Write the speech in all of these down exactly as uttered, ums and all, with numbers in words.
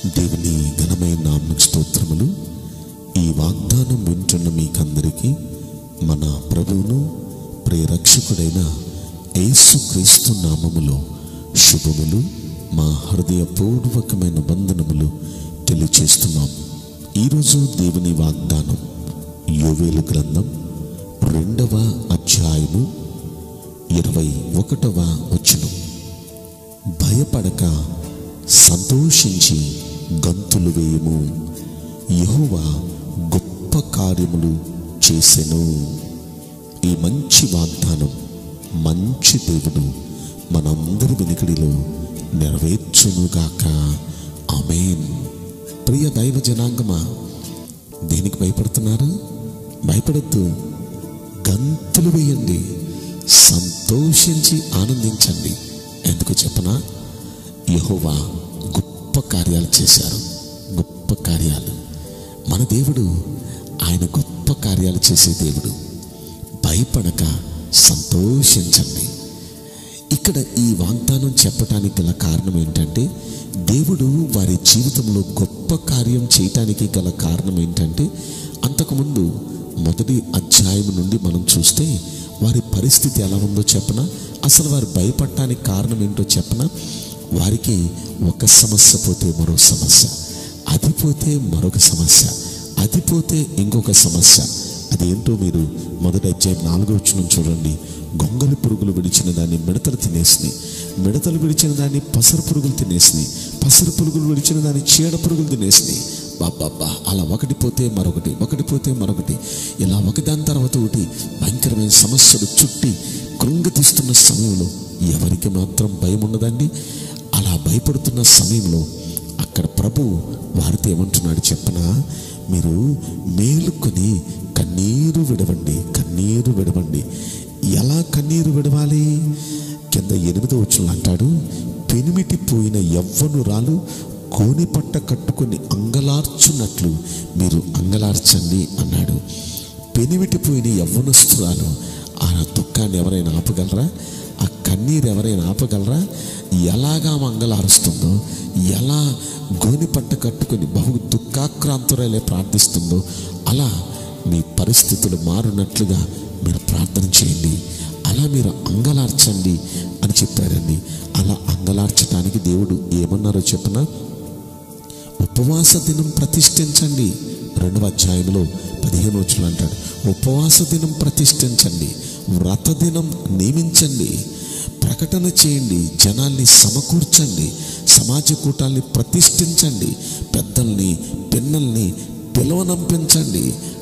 దేవుని ఘనమైన నామమునకు స్తోత్రములు. ఈ వాగ్దానం వింటున్న మీకందరికీ మన ప్రభువును ప్రియరక్షకుడైన యేసుక్రీస్తు నామములో శుభములు, మా హృదయపూర్వకమైన వందనములు తెలియచేస్తున్నాం. ఈరోజు దేవుని వాగ్దానం యోవేలు గ్రంథం రెండవ అధ్యాయము ఇరవై ఒకటవ వచనం. భయపడక సంతోషించి గంతులు వేయము, యెహోవా గొప్ప కార్యములు చేసెను. ఈ మంచి వాగ్దానం మంచి దేవుడు మనందరి వెనుకడిలో నెరవేర్చునుగాక. ఆమేన్. ప్రియ దైవ జనాంగమా, దేనికి భయపడుతున్నారు? భయపడద్దు, గంతులు వేయండి, సంతోషించి ఆనందించండి. ఎందుకు చెప్పనా? యెహోవా గొప్ప కార్యాలు చేశారు. గొప్ప కార్యాలు. మన దేవుడు ఆయన గొప్ప కార్యాలు చేసే దేవుడు. భయపడక సంతోషించండి. ఇక్కడ ఈ వాగ్దానం చెప్పడానికి గల కారణం ఏంటంటే, దేవుడు వారి జీవితంలో గొప్ప కార్యం చేయటానికి గల కారణం ఏంటంటే, అంతకుముందు మొదటి అధ్యాయం నుండి మనం చూస్తే వారి పరిస్థితి ఎలా ఉందో చెప్పనా? అసలు వారు భయపడటానికి కారణం ఏంటో చెప్పనా? వారికి ఒక సమస్య పోతే మరో సమస్య, అది పోతే మరొక సమస్య, అది పోతే ఇంకొక సమస్య. అదేంటో మీరు మొదటి అధ్యాయం నాలుగో వచనం చూడండి. గొంగలి పురుగులు విడిచిన దాన్ని మిడతలు తినేసినాయి, మిడతలు విడిచిన దాన్ని పసరు పురుగులు తినేసినాయి, పసరు పురుగులు విడిచిన దాన్ని చీడ పురుగులు తినేసినాయి. బాబ్బా, అలా ఒకటి పోతే మరొకటి, ఒకటి పోతే మరొకటి, ఇలా ఒకదాని తర్వాత ఒకటి భయంకరమైన సమస్యలు చుట్టి కృంగతీస్తున్న సమయంలో ఎవరికి మాత్రం భయం ఉండదండి. అలా భయపడుతున్న సమయంలో అక్కడ ప్రభు వారితో ఏమంటున్నాడు చెప్పనా? మీరు మేలుకొని కన్నీరు విడవండి, కన్నీరు విడవండి. ఎలా కన్నీరు విడవాలి? కింద ఎనిమిదో వచనంలో అంటాడు, పెనిమిటి పోయిన యవ్వనురాలు కోని పట్ట కట్టుకొని అంగలార్చున్నట్లు మీరు అంగలార్చండి అన్నాడు. పెనిమిటి పోయిన యవ్వనస్తురాలు, ఆ దుఃఖాన్ని ఎవరైనా ఆపగలరా? ఆ కన్నీరు ఎవరైనా ఆపగలరా? ఎలాగా మంగళారుస్తుందో, ఎలా గోని పట్ట కట్టుకొని బహు దుఃఖాక్రాంతురాలే ప్రార్థిస్తుందో అలా మీ పరిస్థితులు మారునట్లుగా మీరు ప్రార్థన చేయండి, అలా మీరు అంగలార్చండి అని చెప్పారండి. అలా అంగలార్చడానికి దేవుడు ఏమన్నారో చెప్పనా? ఉపవాస దినం ప్రతిష్ఠించండి. రెండవ అధ్యాయంలో పదిహేను వచనం అంటాడు, ఉపవాస దినం ప్రతిష్ఠించండి, వ్రత దినం నియమించండి, ప్రకటన చేయండి, జనాల్ని సమకూర్చండి, సమాజ కూటాల్ని ప్రతిష్ఠించండి, పెద్దల్ని పిన్నల్ని పిలవనంపించండి,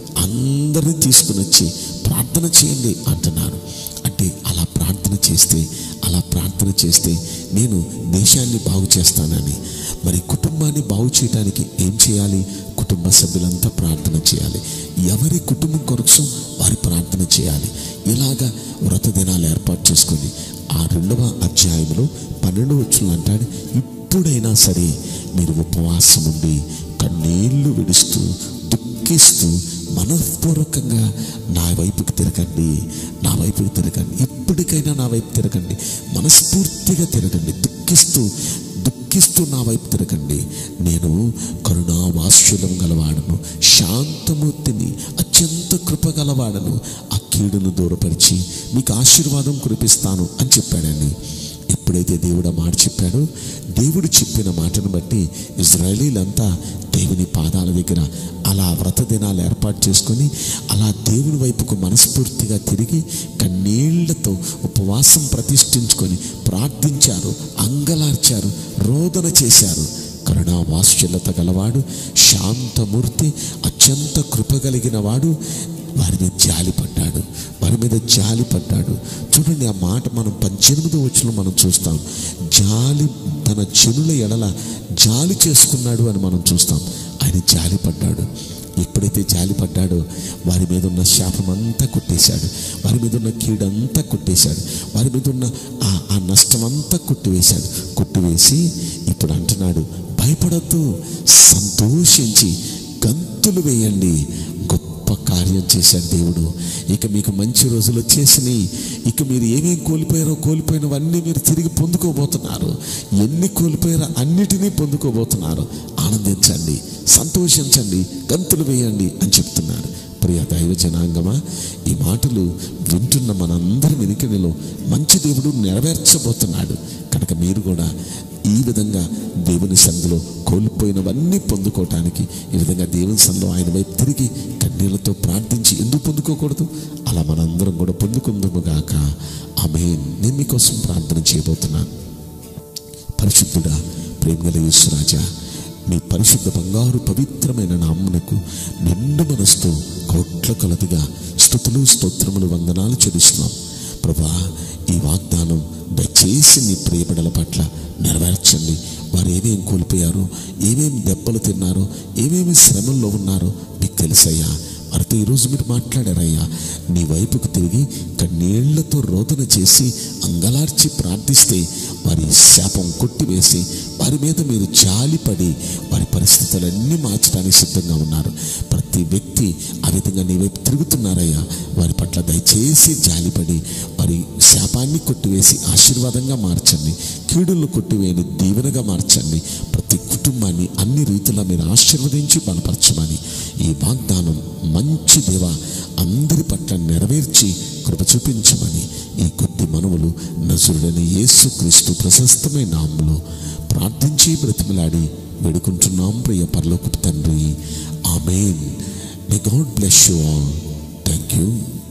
అందరినీ తీసుకుని వచ్చి ప్రార్థన చేయండి అంటున్నారు. అంటే అలా ప్రార్థన చేస్తే అలా ప్రార్థన చేస్తే నేను దేశాన్ని బాగు చేస్తానని. మరి కుటుంబాన్ని బాగు చేయడానికి ఏం చేయాలి? కుటుంబ సభ్యులంతా ప్రార్థన చేయాలి. ఎవరి కుటుంబం కొరకు వారి ప్రార్థన చేయాలి. ఇలాగా వ్రత దినాలు ఏర్పాటు చేసుకొని ఆ రెండవ అధ్యాయంలో పన్నెండవ వచనం అంటాడు, ఇప్పుడైనా సరే మీరు ఉపవాసం ఉండి కన్నీళ్లు విడుస్తూ దుఃఖిస్తూ మనఃపూర్వకంగా నా వైపుకి తిరగండి, నా వైపుకి తిరగండి, ఇప్పటికైనా నా వైపు తిరగండి, మనస్ఫూర్తిగా తిరగండి, దుఃఖిస్తూ దుఃఖిస్తూ నా వైపు తిరగండి. నేను కరుణా వాత్సల్యం గలవాడను, శాంతమూర్తిని, అత్యంత కృప గలవాడను, ఆ కీడును దూరపరిచి మీకు ఆశీర్వాదం కురిపిస్తాను అని చెప్పాడండి. ఎప్పుడైతే దేవుడు ఆ మాట చెప్పాడో, దేవుడు చెప్పిన మాటను బట్టి ఇజ్రాయేలీలంతా దేవుని పాదాల దగ్గర అలా వ్రత దినాలు ఏర్పాటు చేసుకొని అలా దేవుని వైపుకు మనస్ఫూర్తిగా తిరిగి కన్నీళ్లతో ఉపవాసం ప్రతిష్ఠించుకొని ప్రార్థించారు, అంగలార్చారు, రోదన చేశారు. కరుణా వాత్సల్యత గలవాడు, శాంతమూర్తి, అత్యంత కృప కలిగిన వాడు వారి మీద జాలి పడ్డాడు, వారి మీద జాలి పడ్డాడు. చూడండి, ఆ మాట మనం పద్దెనిమిదో వచనం మనం చూస్తాం. జాలి, తన జనుల ఎడల జాలి చేసుకున్నాడు అని మనం చూస్తాం. ఆయన జాలి పడ్డాడు. ఎప్పుడైతే జాలి పడ్డాడో వారి మీద ఉన్న శాపం అంతా కొట్టేశాడు, వారి మీద ఉన్న కీడంతా కొట్టేశాడు, వారి మీద ఉన్న ఆ ఆ నష్టం అంతా కొట్టివేశాడు. కొట్టివేసి ఇప్పుడు అంటున్నాడు, భయపడద్దు, సంతోషించి గంతులు వేయండి, గొప్ప కార్యం చేశాడు దేవుడు. ఇక మీకు మంచి రోజులు వచ్చేసినాయి. ఇక మీరు ఏమేం కోల్పోయారో కోల్పోయినవన్నీ మీరు తిరిగి పొందుకోబోతున్నారు. ఎన్ని కోల్పోయారో అన్నిటినీ పొందుకోబోతున్నారు. ఆనందించండి, సంతోషించండి, గంతులు వేయండి అని చెప్తున్నాడు. ప్రియ దైవ జనాంగమా, ఈ మాటలు వింటున్న మనందరి వెనుకలో మంచి దేవుడు నెరవేర్చబోతున్నాడు కనుక మీరు కూడా ఈ విధంగా దేవుని సన్నిధిలో కోల్పోయినవన్నీ పొందుకోవటానికి ఈ విధంగా దేవుని సన్నిధిలో ఆయన వైపు తిరిగి కన్నీళ్లతో ప్రార్థించి ఎందుకు పొందుకోకూడదు? అలా మనందరం కూడా పొందుకుందాము గాక. ఆమేన్. నేను మీకోసం ప్రార్థన చేయబోతున్నాను. పరిశుద్ధుడా, ప్రేమగల యేసురాజా, మీ పరిశుద్ధ బంగారు పవిత్రమైన నామమునకు నిండు మనసుతో కోట్ల కొలదిగా స్తుతులు స్తోత్రములు వందనాలు చెల్లిస్తున్నాం ప్రభా. ఈ వాగ్దానం దయచేసి మీ ప్రియబిడ్డల పట్ల నెరవేర్చండి. వారు ఏమేం కోల్పోయారో, ఏమేమి దెబ్బలు తిన్నారో, ఏమేమి శ్రమల్లో ఉన్నారో మీకు తెలుసయ్యా. వారితో ఈరోజు మీరు మాట్లాడారయ్యా. నీ వైపుకు తిరిగి కన్నీళ్లతో రోదన చేసి అంగలార్చి ప్రార్థిస్తే వారి శాపం కొట్టివేసి వారి మీద మీరు జాలిపడి వారి పరిస్థితులన్నీ మార్చడానికి సిద్ధంగా ఉన్నారు. ప్రతి వ్యక్తి ఆ విధంగా నీ వైపు తిరుగుతున్నారయ్యా. వారి పట్ల దయచేసి జాలిపడి వారి శాపాన్ని కొట్టివేసి ఆశీర్వాదంగా మార్చండి. కీడులను కొట్టివేయని దీవెనగా మార్చండి. ప్రతి కుటుంబాన్ని అన్ని రీతిలో మీరు ఆశీర్వదించి బలపరచమని ఈ వాగ్దానం మంచి దేవ అందరి పట్ల నెరవేర్చి కృప చూపించమని ఈ కొద్ది మనవులు నజరుడైన యేసుక్రీస్తు ప్రశస్తమైన నామములో ప్రార్థించి బ్రతిమలాడి వేడుకుంటున్నాం ప్రియ పరలోకపు తండ్రి. ఆమేన్. May God bless you all. Thank you.